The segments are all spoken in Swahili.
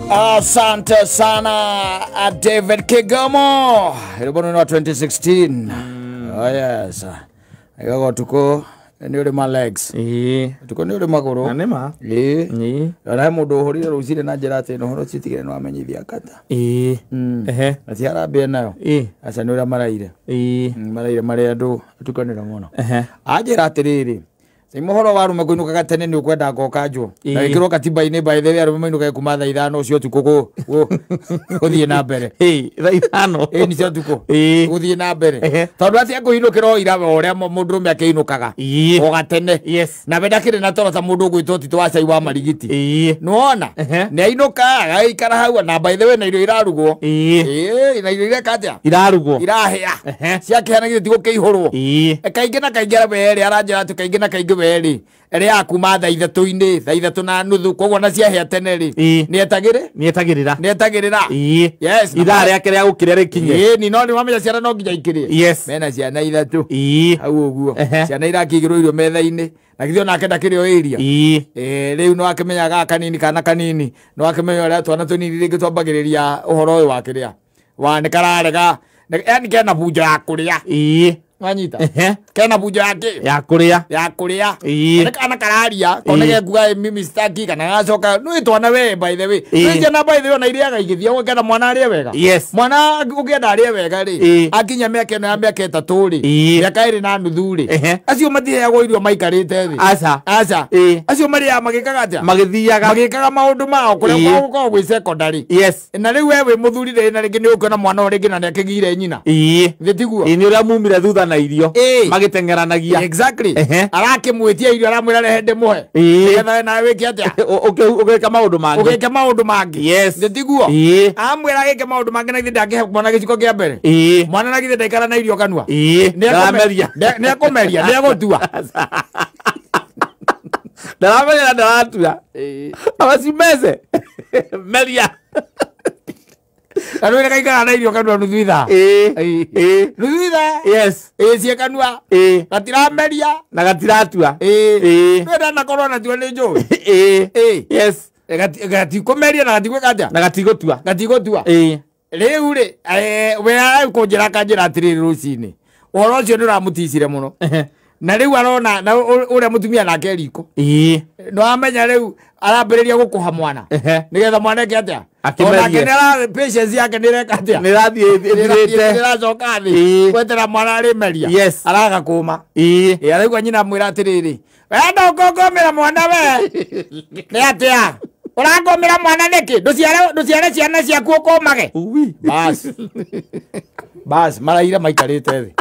Asante sana David Kigamo. Ilikuwa ni 2016. Oh yes. Ikago tuko ni ule ma legs. Tuko ni ule maguru. Anema. Ara mundu horire rucire na njira ati no horo citigire no amenyithia kata. Ati arambia nayo. Aca ni ule maraire. Maraire mari andu tukanira muno. Ajira atiriri. Muhoro waru makuinuka gatene ni ukwenda gokanjwo na ikiro katiba-ini by the way arume mainuka kuma thaa ithano ucio tuko guthie na mbere thaa ithano ni cio tuko guthie na mbere tondu atia kuinukira ira uria mundu rume akiinukaga o gatene na bedakire na toro ta mundu gwitwo tito wa cai wa marigiti nuona ni ainuka agaikara hau na by the way na irio irarugwo na irio irekatia irarugwo irahia cia kihanagire tigo kiihurwo kaingi na kaingi arabere aranjira tu kaingi na kaingi eri akuma thaa ithatu-ini thaa ithatu na nuthu koguo na ciahia tene ri ni etagirira yes ithaa riake ria gukira rikinye ni no ni wamenya ciana no nginya ikirie mena ciana ithatu hau uguo ciana irakigirwo irio metha-ini na githio nake ndakirio iria riu no akimenyaga kanini kana kanini no akimenya uria twana tunini ringi twambagiriria uhoro uyu wa kiria wa ni kararega yani kena bunjo ya kuria Wanyita. Kena bujo yake. Ya kuria. Kana kararia. Konege kuga mimi staki kana gacoka. No itwana we by the way. Nje na by the way na iriaga igithia we kana mwana arie wega. Mwana ukienda arie wega ri. Akinya meke no meke 3 ri. Miaka 2 na nuthu ri. Acio mathiago irio maikarite thi. Aca. Acio mari ya magikaga atia. Magithiaga maundu mao kuria guko gwi secondary. Na riu we muthuri ri na ringi ni ukona mwana ringi na nekigire nyina. Thitiguo. Ni uria mumira thutha na irio magitengeranagia exactly arakimwitia irio aramwira rehende muhe nigetha na wiki atia ugeka maundu mangi nditiguo amwira gike maundu mangi na ithe ndakihe mwana giciko kia mbere mwana na githe ndaikara na irio kanua ni akumeria ni agutua ndaratua abacimeze meria Anu ina kaika na irio kanua nuthu ithaa nuthu ithaa cie kanua gatirameria na gatiratua twenda na korona tuo ni njui gatikumeria na gatigweka na gatigotua riu ri we kunjira kanjira atiriri rucini uhoro ucio ni uramuticire muno na riu arona na uria mutumia nake riko no amenya riu arambiriria gukuha mwana nigetha mwana ke atia ona kenera patience yake nireka atia niracoka thi kwetera mwana arimeria araga kuma araigua nyina mwira atiriri wenda ukongomera mwana we ni atia urangomera mwana niki nduciare ciana ciaku ukomage bas maraira maikarite thi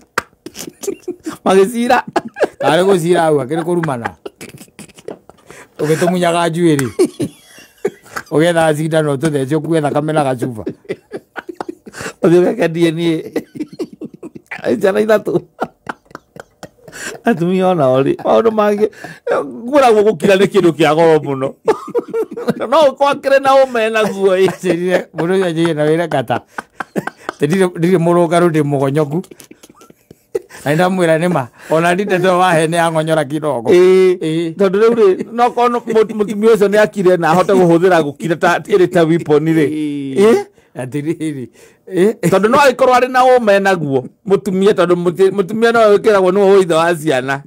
magicira ari gucira au akiri kurumana ugitunyaga njuiri ugetha cindano tuthecio kugetha kamena gacuba uthio weke DNA ciana ithatu atumia ona ori maundu mangi nguragwo gukira ni kindu kia goro muno no kwakire na umena guo icirire muno yaje na wira kata ndiri murugaru ndi mugonyoku aina mwira nima ona ndite to wahene angonyora kidogo tondu riu ri no kono mutumia ucio ni akire na ahote guhuthira gukira ta iri ta weapon ri atiriri tondu no ikorwo ari na umena guo mutumia tondu mutumia no wikiragwo ni uitho wa ciana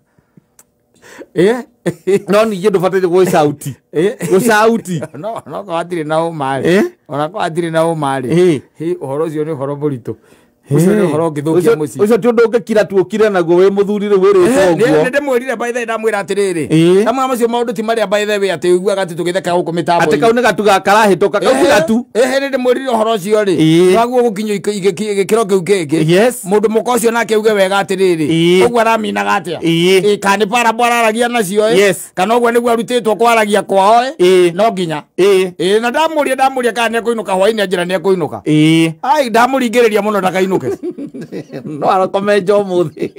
no ningi ndubataire gucauti no ko atire na umari ona ko atire na umari uhoro ucio ni uhoro muritu ucio ni uhoro ngithukia muci ucio ti undu ngikira tu ukire naguo wi muthuri ri wiri coguo ndi mwirire by the way ndamwira atiriri amwe macio maundu ti maria by the way ati uiguaga ati tugitheka guku mitambo ati kau ni gatu gakarahituka kau ni gatu ndi mwirire uhoro ucio ri naguo gukinyo igikiro kiu kingi mundu muko ucio nake uge wega atiriri uguo araminaga atia kani para bwararagia nacio kana uguo niguo arutitwo kwaragia kwao no nginya na ndamuria kana nikuinuka hwaini anjira ni ekuinuka ai ndamuringiriria muno ndakainuke no arakomenja umuthi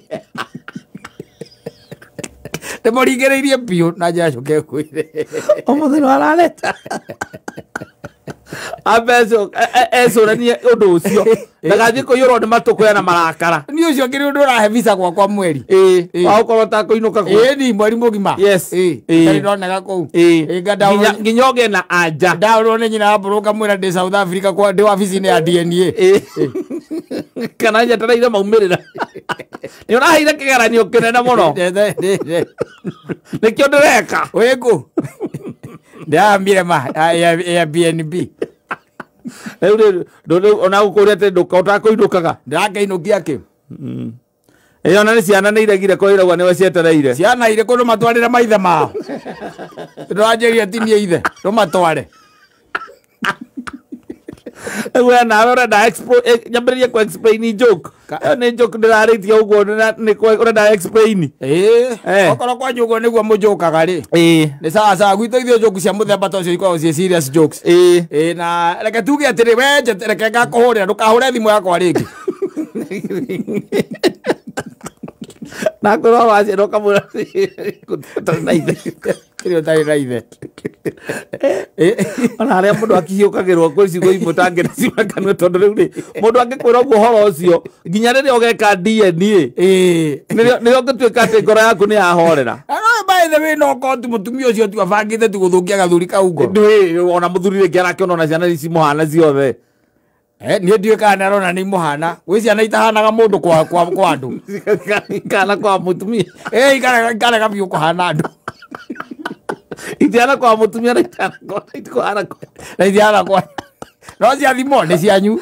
ndimũringĩrĩirie biũ na njacoke kwĩre umuthi no arareta abeso eso nani undu ucio ndagathie kuyurwo ni matuko yana marakara ni ucio ngiri undu urahe visa kwa mweri wa ukorwo ta kuinuka kwa ni mweri mugima yes tari ndonega kuu nginyoge na anja ndaurwo ni nyina abruka mwira ndi South Africa kwa ndi wabici ni ya DNA kana njetereire maumirira ni uraheire kigeranio kinene muno nikio ndireka wiku ndambire ma ya BNB Rĩu ona ũkũrĩa atĩ ũtakũinũkaga ndakĩinũkia kĩ ona nĩ ciana nĩ iregire kwĩragwo nĩwe cietereire ciana irĩ kũ matwarĩre maithe mao ndĩranjĩria tinie ithe matware we nawe ũrenda nyambĩrĩrie ku explain joke nĩ joke ndĩrarĩtie ũguo ũrenda explain okorwo kwanyu ũguo nĩguo mũnjũkaga rĩ nĩ sawa gwitũ ithuĩ joke cia mũthemba ta ũcio ikoragwo ciĩ serious jokes na reke tuge atĩrĩ we reke ngakũhũrĩra ndũkahũre thimũ yakwa rĩngĩ nakorwo waciĩra ũkamwĩra ũtarĩ na ithe kĩrĩa ũtarĩ na ithe ona harĩa mũndũ akĩhiũkagĩrwo kwĩ ciugo imwe tangĩcimakanio tondũ rĩu rĩ mũndũ angĩkwĩra ũguo ũhoro ũcio nginya rĩrĩa ũgeka DNA nĩrĩo ũngĩtuĩka atĩ ngoro yaku nĩ yahorera by the way no kontu mũtumia ũcio tu abangĩte tu gũthũkia gathuri kau ngo ona mũthuri rĩngĩ arakĩona ona ciana ici mũhana ciothe niĩ ndiũĩ kana nĩarona nĩ mũhana gwĩ ciana itahanaga mũndũ kwa andũ ikana kwa mũtumia ikarega biũ kũhana andũ itiana kwa mũtumia na itiana kwa no cia thimo nĩ cianyu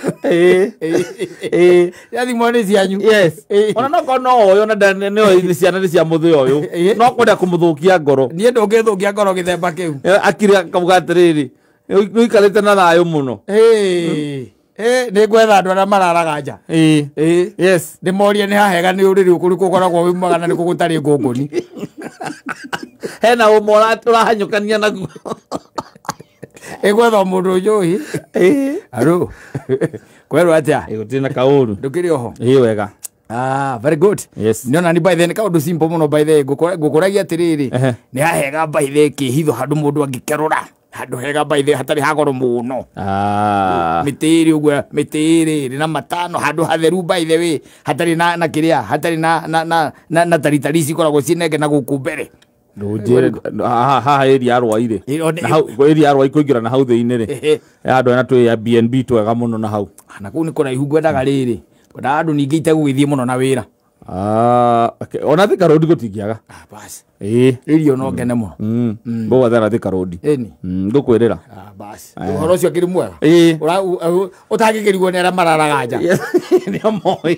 cia thimo nĩ cianyu ona nokorwo no ũyũ ona nĩ ciana nĩ cia mũthĩ ũyũ no kwenda kũmũthũkia ngoro niĩ ndũngĩthũkia ngoro gĩthemba kĩu akire akauga atĩrĩrĩ nĩikarĩte na thayũ mũno nĩ gwetha andũ arĩa mararaga nja ndĩmorie nĩ hahega nĩ ũrĩrĩ ũkũrĩ kũkoragwo wĩ mwega na nĩ gũtarĩ ngũngũni hena ũmwe ũrahanyũkania naguo gwetha mũndũ njũĩ arũ kwerwo atĩa gũtirĩ na kaũru ndũkĩrĩ oho wega very good nĩona ni by the nĩ kaũndũ simple mũno by the ngũkũragia atĩrĩrĩ nĩ hahega by the kĩhitho handũ mũndũ angĩkerũra handũ hega by the hatarĩ hagoro mũno mĩtĩrĩ ũguo mĩtĩrĩ na matano handũ hatheru by the way hatarĩ na kĩrĩa hatarĩ na taritari cikoragwo ciĩnenge na gũkũ mbere haha area arwa irĩ area arwa ikũingĩra na hau thĩinĩ rĩ andũ ena twĩ ya BNB twega mũno na hau na kũu nĩ kũraihu ngwendaga rĩrĩ kwendaga andũ ningĩ itegũgĩthiĩ mũno na wĩra ona Thika Road gũtingĩaga basi irio no ngene mũno ngũgwathera Thika Road ngũkwĩrĩra basi ũhoro ũcio kĩrĩ mwega ũtangĩkĩrigwo nĩ arĩa mararaga nja nĩo moĩ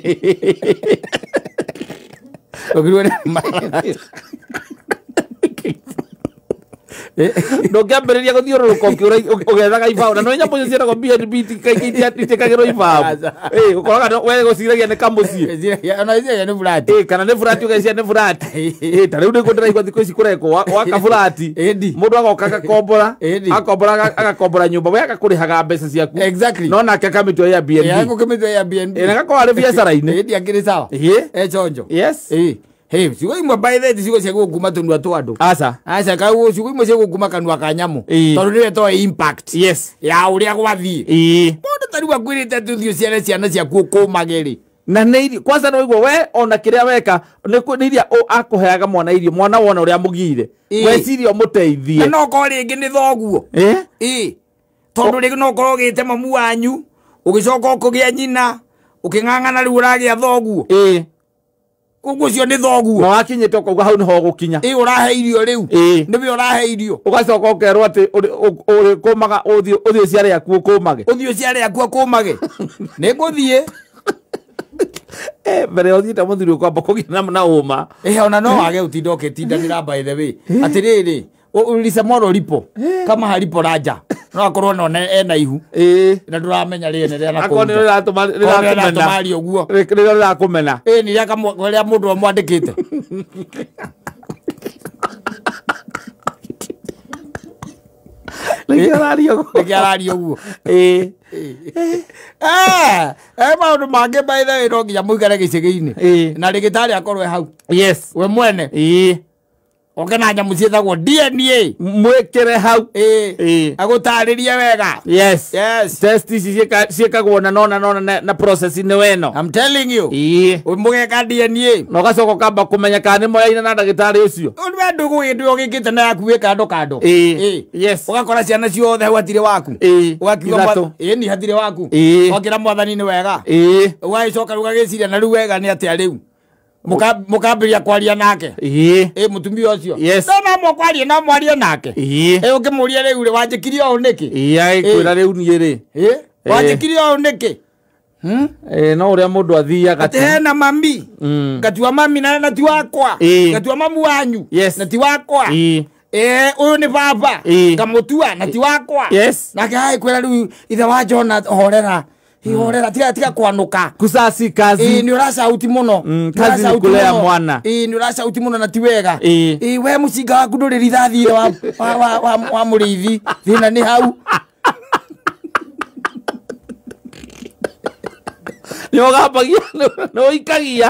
ũkĩrigwo nĩ mararaga ndũngĩambĩrĩria gũthiũrũrũka ũgethaga ibao na nĩ nyamũ ciĩtagwo BNB itikagĩrwo ibao ũkoraga we gũciragia nĩ kamũciĩ kana nĩ burati ũgecia nĩ burati ta rĩu nĩguo ndĩraigua thikũ ici kũrekwo waka burati mũndũ agoka agakombora nyũmba we agakũrĩhaga mbeca ciaku no nake akamĩtua ya BNB na gakorwo arĩ biacara-inĩ akĩrĩ sawa chonjo ciugo imwe by the ciugo cia gũkuma tũnua twa andũ aca kau ciugo imwe cia gũkuma kanua ka nyamũ tondũ nĩwe toĩ impact ya ũrĩa gwathiĩ mũndũ tarĩu akwĩrĩte tũthiũ ciana ciaku ũkũmage rĩ na nĩ irio kwanza no igwo we ona kĩrĩa weka nĩ iria akũheaga mwana irio mwana wona ũrĩa mũgire weciria ũmũteithie na no korwo rĩngĩ nĩ thoguo tondũ rĩngĩ no korwo ũgĩte mamu wanyu ũgĩcoka ũkũgĩa nyina ũkĩng'ang'ana rĩu ũragĩa thoguo koguo cio nĩ thoguo na wakinyĩte ũkauga hau nĩho ũgũkinya ũrahe irio rĩu nĩwe ũrahe irio ũgacoka ũkerwo atĩ ũrĩkũmaga ũthiĩ ciarĩ yaku ũkũmage ũthiĩ ciarĩ yaku ũkũmage nĩ ngũthiĩ mbere ũthiĩte mũthuri ũkwamba kũgĩa na ũma ona no wage ũtinda ũkĩtindanĩra by the way atĩrĩrĩ lisamoro lipo kama halipo raja no akorwo no ena ihu na nduramenya rĩene rĩa na kũu rĩratũmari ũguo rĩrakũmena nĩ rĩa mũndũ amwandĩkĩte nĩkĩararia ũguo maũndũ mangĩ by the way no nginya mũikare gĩcĩgĩ-inĩ na rĩgĩtarĩ akorwo hau we mwene oke na nyamu cietagwo DNA mwekere hau agutaririe wega. Yes test ici ciekagwo na process ni weno. I'm telling you mugeka DNA no gacoka kamba kumenya kana ni moyaina na ndagitari ucio we ndugu ndio gikite na yakuwe kando yes ugakora ciana ciothe hatire waku ugakiuga ni hatire waku okira mwathani ni wega ugaicoka rugagiciria na riu wega ni atia riu mukambiria kwaria nake mutumia ucio no mukwaria no mwarie nake ukimuria riu ri wanjikirie o niki kwira riu ni ri wanjikirie o niki no uria mundu athiaga ati hena mami ngatua mami na ti wakwa ngatua mamu wanyu na ti wakwa uyu ni baba ngamutua na ti wakwa nake hai kwira riu ithe wa Jona horera horera tiga kwanuka kusasi kazi ni uracauti muno kazi ni kulea mwana ni uracauti muno na ti wega we mucinga waku nduri rithathire wa murithi thina ni hau yo gapagia no ikagia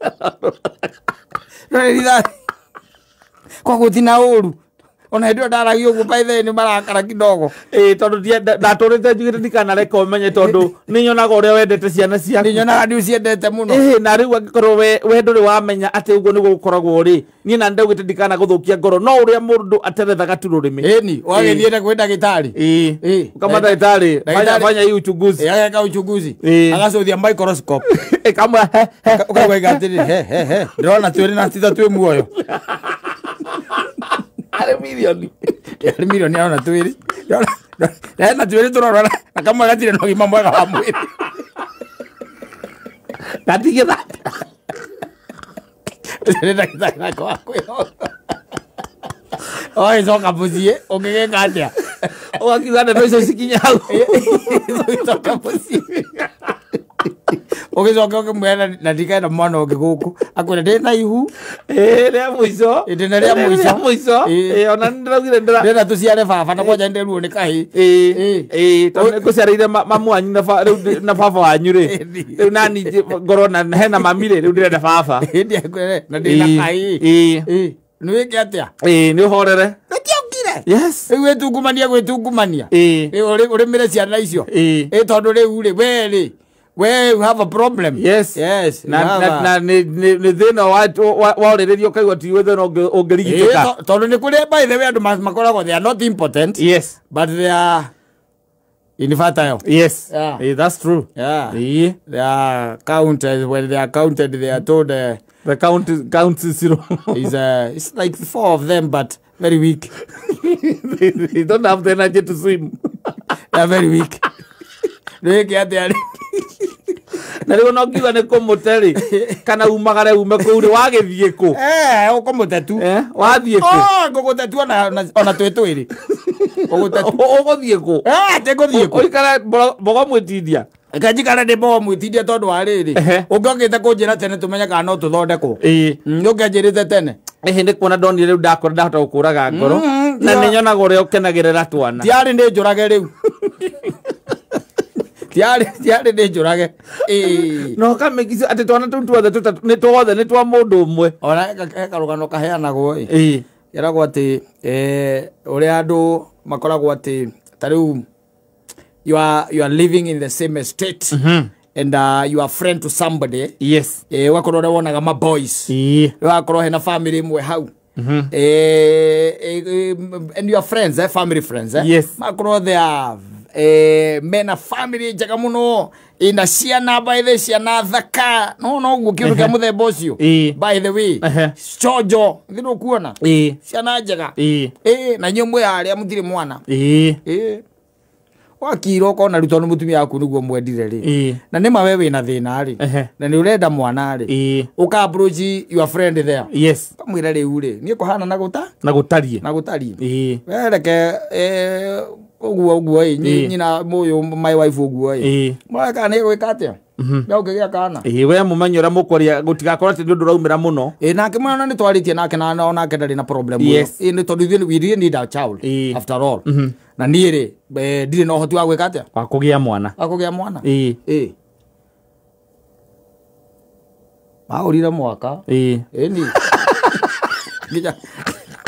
nduri rithathi kwa guthina uru ona ndio ndaragio guo baithe ni marakara kidogo tondu ndaturite njugite ndikana reka umenye tondu ni nyonaga uria wendete ciana ciaku ni nyonaga ndio ciendete muno na riu angikorwo we nduri wamenya ati uguo niguo gukoragwo ri ni na ndaugite ndikana guthukia ngoro no uria mundu aterethaga tu rurimi ni wagithiete kwi ndagitari kama ndagitari fanya hii uchunguzi ageka uchunguzi agacothia microscope kama ukagwega atiri ndona twiri na tita twi muoyo milioni ana twiri na twiri turora na kama gatire no gima mwega wa mwiri gatigitha ndagitari kwa oi zoka buzie ongegeka atia okiza ndo icio sikinyao zoka buzie ogicoka okimwera na ndikaenda mwana ungi guku akwira ndina ihu ria muico ndina ria muico ona ndiraugire ndira tuciare baba na kwanja nderuo ni kahi tondu kuciareire mamu wanyu na baba wanyu ri riu nani ngoro na hena mamire riu ndirenda baba na ndina kahi ni wiki atia ni uhorere yes riu gwitungumania uri mire ciana icio tondu riu ri we you have a problem. Yes na ni thina wa urererio kaigwa ti we thina ungirigiteka tondu ni kuri by the way andu makoragwo they are not important yes but they are infertile. Yes that's true. They are counted when they are counted they are told the count is zero is it's like 4 of them but very weak. They don't have the energy to swim. They are very weak. Na riu no ngiuga ni kumuteri kana umagare ume kuri wagithie ku ukumutetu wathie ku ngugutetu ona twitwiri uguthie ku tiguthie ku oikara bogo mwitidia kanjikara ndi bogo mwitidia tondu wa riri ungokite kunjira tene tumenya kana no tuthondekwo nungenjirite tene ni kuona ndonire riu ndakora ndahota gukuraga ngoro na ni nyonaga uria ukenagirira twana tiari ndi njurage riu tiari ndi njurage no kamekisi ati twana tuothe ni twa mundu umwe ona karugano kaheanagwo yeragwo ati uria andu makoragwo ati tariu you are living in the same estate and you are friend to somebody yes wakorwo wonaga ma boys wakorwo hena family imwe hau and your friends family friends yes makorwo they are mena family njega muno ina ciana by the ciana thaka no gukiru kia muthemba ucio by the way chojo ngino kuona ciana njega na nyumwe aria mutire mwana wakiro kona ruto no mutumia yaku niguo mwendire ri na nima wewe na thina ri na ni urenda mwana ri uka approach your friend there yes kamwira ri uri ni kuhana na gutarie wereke uguo nyina muyu my wife uguo mwaka ni gwikatia ndogegia kana we mumenyora mukwaria gutigakora ti ndu raumira muno nake mwana ni twaritie nake na onake ndari na problem ni tondu we really need a child after all na niire ndire no hoti wa gwikatia akugia mwana maurire mwaka ni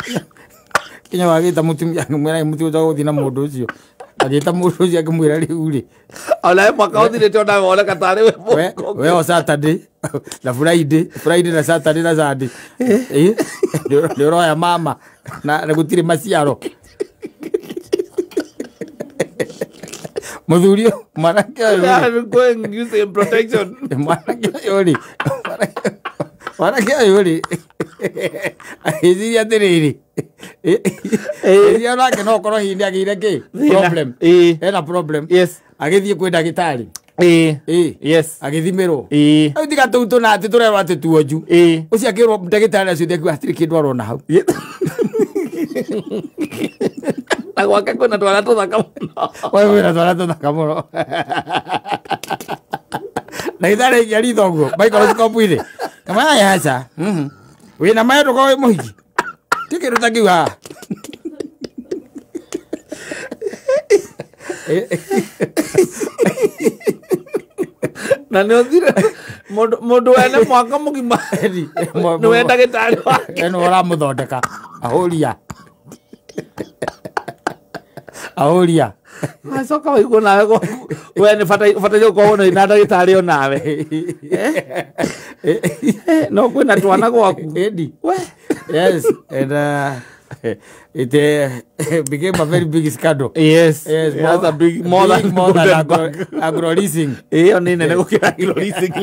kinya wagita mutumia mwera mutumia uthina mundu ucio agita mundu ucio akimwira riu ri ala mwaka uthirite ona wona katare we o Saturday na Friday na Saturday na Sunday ndio ya mama na gutire maciaro Mudurio manake I'm going using protection manake yori hizi ya tereri ya ke no koro hindi agire ke problem ena problem yes agithie kwi ndagitari yes agithimiro autiga tutu na ati turero ati tuoju ucio akirwo ndagitari acio thiku atiri kindu arona hau agwaka kuna twala tuthaka muno wewe na twala tuthaka muno na idare ya rithoguo microscope ile kama ya acha we na mayo ko muhiki tikiru takiwa na nä å thire må ndå ene mwaka må gima nä we ndagätarä wake eno ramå thondeka ahåria acoka waigua nawe we nä bataire gå korwo na ndagätarä o nawe no kwä na twana gwaku yes and it became a very big scandal. Yes, yes, that's a big more than agro leasing. Oni nene go kira agro leasing.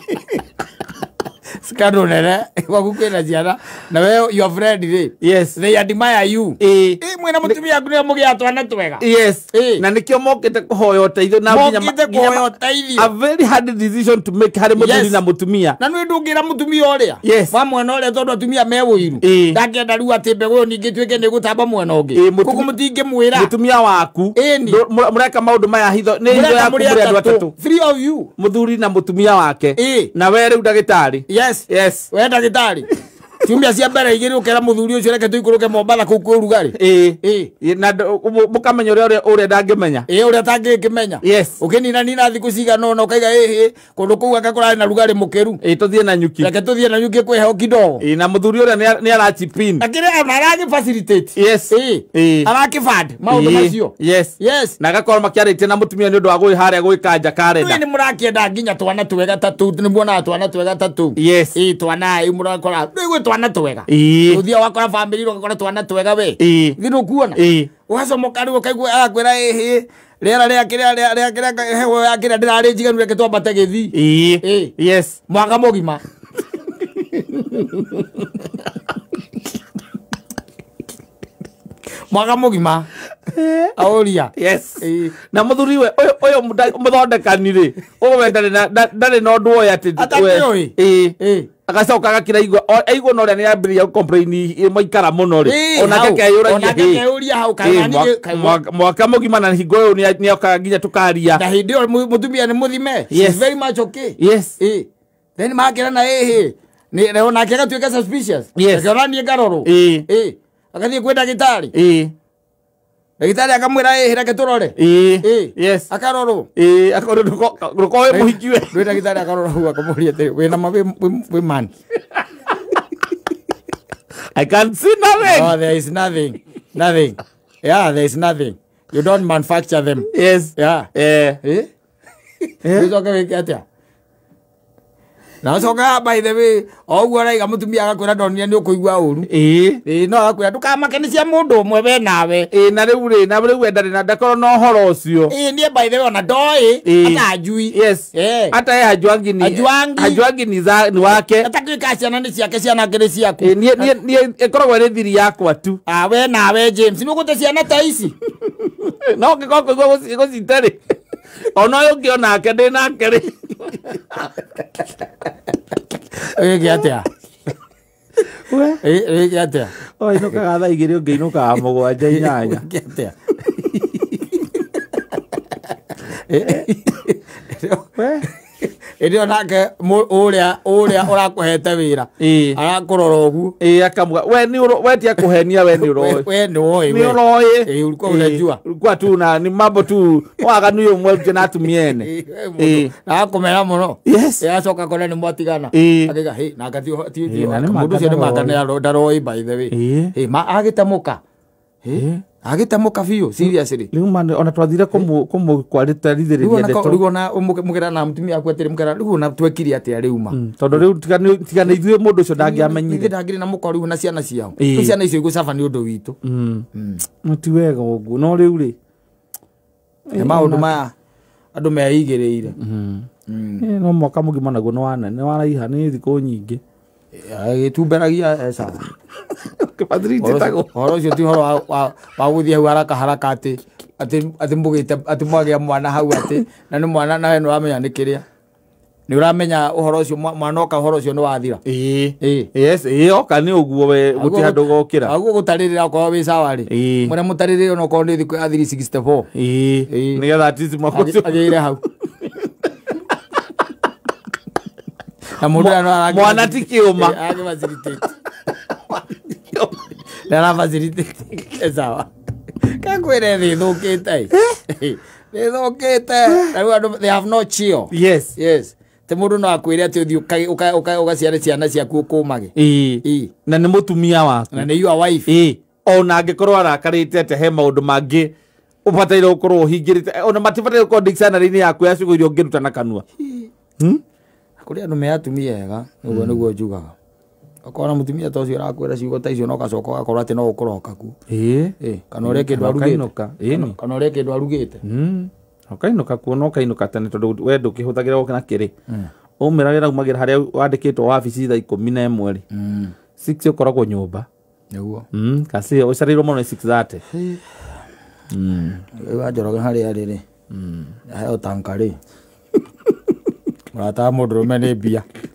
Scandal nene wagukwena ciana na we your friend ri. Yes, they admire you. Mwena mutumia aku ni mugia twana twega. Yes, na nikio mokete kuhoya uteithio na nginya a very hard decision to make hari muthuri na mutumia. Na nwi ndungira mutumia uria. Yes, wa mwena uria tondu atumia mewiru. Ndakenda riu ati mbegu ningi twike ni gutamba mwena ungi. Kuko mutingi mwira mutumia waku mureka maundu maya hitho ni hitho ya kumuri andu atatu. 3 of you. Muthuri na mutumia wake. Na we riu ndagitari. Yes. Yes. We ndagitari. Tumia cia mbere igiri ukera muthuri ucio reke tuikuruke Mombasa ku rugari. Na mukamenya uria ndangimenya. Uria tangikimenya. Yes. Ukinina nina thiku ciga no ukaiga kundu kuu akakora na rugari mukeru. Tuthie na nyuki. Reke tuthie na nyuki kweho kidogo. Na muthuri uria ni arachipin. Akire aragi facilitate. Yes. Araki fund maundu macio. Yes. Yes. Na gakorwo makiarite na mutumia ni undu wa gwi haria gwikanja karenda. Ni murakienda nginya twana twega tatu ni muona twana twega tatu. Yes. Twana murakora twana twega. Uthia wakora family ukakora twana twega we. Thino kuona. Ugacomoka riu ukaigua akwira rera heho yakira ndirari njiganu reke twambate githi. Yes. Mwaka mugima. Mwaka mugima. Auria. Yes. Na muthuri we oyo muthondekani ri wendane ndari no ndu oya ati we agacoka agakira igua no ria ni ambiria complain maikara muno ri onake keyuria hau kana mwaka mugima na hingo uyu ni okaga nginya tukaria na hindi o mutumia ni muthime. Yes. Very much okay. Yes. Then makira na ni ona kega tuika suspicious. Yes. Akora ni ngaroro. Akathie kwenda gitari. Ndagitari akamwira reke turore. Yes. Akaroro. Akaroro rukoe muhikiwe. Ndio ndagitari akaroro hu akamuria ati we na we man. I can't see nothing. Oh, there is nothing. Nothing. Yeah, there is nothing. You don't manufacture them. Yes. Yeah. Uzoka wekatia. Na soka by the way, ogwo raiga mutumia agakwira ndonia ni ukuigwa uru. No agakwira ndukamakenicia mundu umwe we nawe. Na riu wendari na ndakoro no horo ucio. Nie by the way ona ndoi atajui. Yes. Ata hajuangi ni za ni wake. Atakika ciana ni ciake ciana ngere ciaku. Ni ekoragwo ri thiri yakwa tu. We nawe James ni gute ciana ta ici. No ngikoko go citari. Ona yo ngi onake ndi nake ri. Atia. Atia. Oi no kaga igiri ungi no ka mugwanja inyanya. Atia. Ndio nake uria urakuhete wira arakurora ugu akamuga we ti akuhenia we ni uroi we ndoi ni uroi ulikuwa unajua ulikuwa tu na ni mambo tu waga ni umwe na tumiene na kumera muno. Yes. Yacoka kona ni mwatigana akiga na akathi mundu cio ni makana ya ndaroi by the way ma agitamuka agita mukabio seriously riu mane ona twathire komu kwaritarithiriria ndeto riu ona mugera na mutumia akwetire mugera riu ona twekiri atia riu ma tondu riu tigana ithuĩ mundu ucio ndangiamenyire ndangire na muko riu na ciana ciao ciana icio igucaba ni undu witu muti wega uguo no riu ri maundu maya andu meigiriire no mwaka mugima naguo no wanene waraiha ni thiku nyingi agitumberagia sawa kipathirite tago horo ucio ti horo wa guthia hau haraka ati mbugite ati mwagia mwana hau ati na ni mwana nawe nuramenya ni kiria ni uramenya uhoro ucio mwana oka uhoro ucio ni wathira yes oka ni uguo we guti handu gokira aguo gutaririra kwa wi sawa ri mwana mutaririra no ko ni thiku ya 364 ni getha ati makocio agire hau na mundu mwana tikiuma age facilitate na facilitate sawa kakwire thi thukite they have no chill yes te mundu no akwire ati uthi ugaciare ciana ciaku kumage na ni mutumia waku na ni your wife ona angikorwo arakarite ate he maundu mangi ubataire ukorwo hingirite ona matibataire ukorwo dictionary-ini yaku ya ciugo iria ungiruta na kanua kuri andu me atumia ega niguo niguo njugaga akora mutumia tocio arakwira ciugo ta icio no gacoka gakorwo ati no ukoroka ku kana ure kindu arugite kana ure kindu arugite ukainuka kuona ukainuka tene tondu we ndukihuthagira gukina kiri umira wira umagira haria wandikitwo wabici thaa 11 ri 6 ukoragwo nyumba niguo kasi ucarirwo muno 6:30 wajoroga haria riri ayo tankari murata mundu rume ni mbia